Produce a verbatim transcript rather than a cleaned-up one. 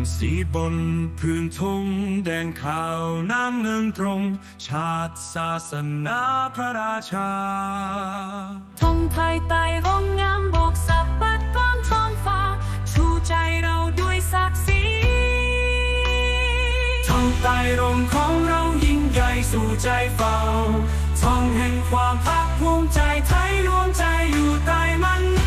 สีบนพื้นทุ่งแดงขาวน้ำเงินตรงชาติศาสนาพระราชาธงไทยไต่ร่มงามโบกสับปัดก้อนท้องฟ้าชูใจเราด้วยศักดิ์ศรีธงไต่ร่มของเรายิ่งใหญ่สู่ใจเฝ้าธงแห่งความภาคภูมิใจไทยรวมใจอยู่ใต้มัน